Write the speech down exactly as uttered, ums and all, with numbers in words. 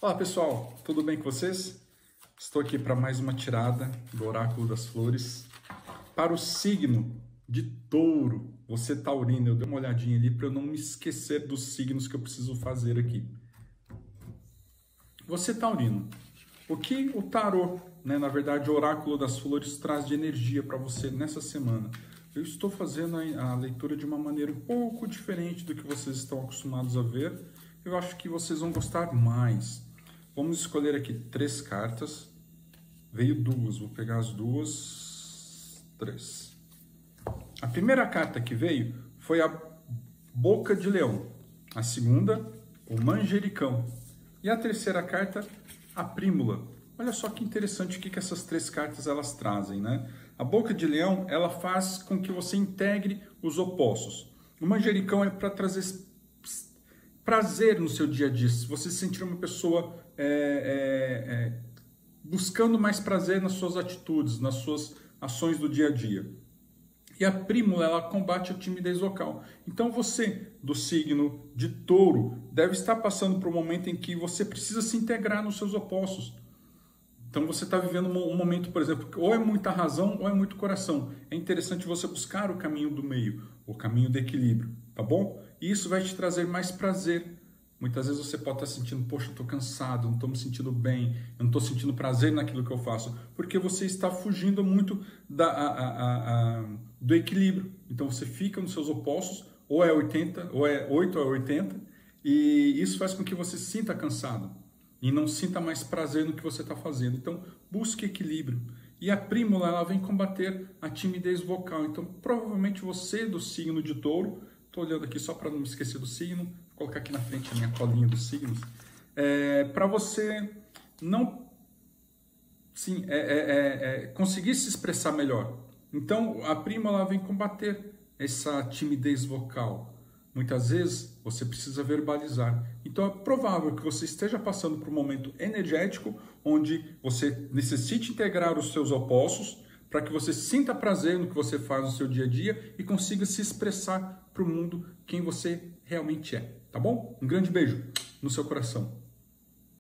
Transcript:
Olá pessoal, tudo bem com vocês? Estou aqui para mais uma tirada do Oráculo das Flores para o signo de Touro. Você taurino, eu dei uma olhadinha ali para eu não me esquecer dos signos que eu preciso fazer aqui. Você taurino, o que o tarô, né, na verdade o Oráculo das Flores traz de energia para você nessa semana? Eu estou fazendo a leitura de uma maneira um pouco diferente do que vocês estão acostumados a ver. Eu acho que vocês vão gostar mais. Vamos escolher aqui três cartas. Veio duas, vou pegar as duas. Três. A primeira carta que veio foi a Boca de Leão. A segunda, o Manjericão. E a terceira carta, a Prímula. Olha só que interessante o que essas três cartas elas trazem, né? A Boca de Leão, ela faz com que você integre os opostos. O Manjericão é para trazer prazer no seu dia a dia. Se você se sentir uma pessoa é, é, é, buscando mais prazer nas suas atitudes, nas suas ações do dia a dia. E a Prímula, ela combate a timidez vocal. Então você, do signo de Touro, deve estar passando por um momento em que você precisa se integrar nos seus opostos. Então você está vivendo um momento, por exemplo, ou é muita razão ou é muito coração. É interessante você buscar o caminho do meio, o caminho do equilíbrio, tá bom? E isso vai te trazer mais prazer. Muitas vezes você pode estar sentindo, poxa, eu estou cansado, não estou me sentindo bem, eu não estou sentindo prazer naquilo que eu faço, porque você está fugindo muito da, a, a, a, do equilíbrio. Então você fica nos seus opostos, ou é oitenta, ou é oito ou é oitenta, e isso faz com que você se sinta cansado e não sinta mais prazer no que você está fazendo. Então busque equilíbrio. E a Prímula, ela vem combater a timidez vocal. Então provavelmente você do signo de Touro, estou olhando aqui só para não me esquecer do signo, vou colocar aqui na frente a minha colinha dos signos, é, para você não sim, é, é, é, conseguir se expressar melhor. Então a Prímula, ela vem combater essa timidez vocal. Muitas vezes você precisa verbalizar. Então é provável que você esteja passando por um momento energético onde você necessite integrar os seus opostos para que você sinta prazer no que você faz no seu dia a dia e consiga se expressar para o mundo quem você realmente é. Tá bom? Um grande beijo no seu coração.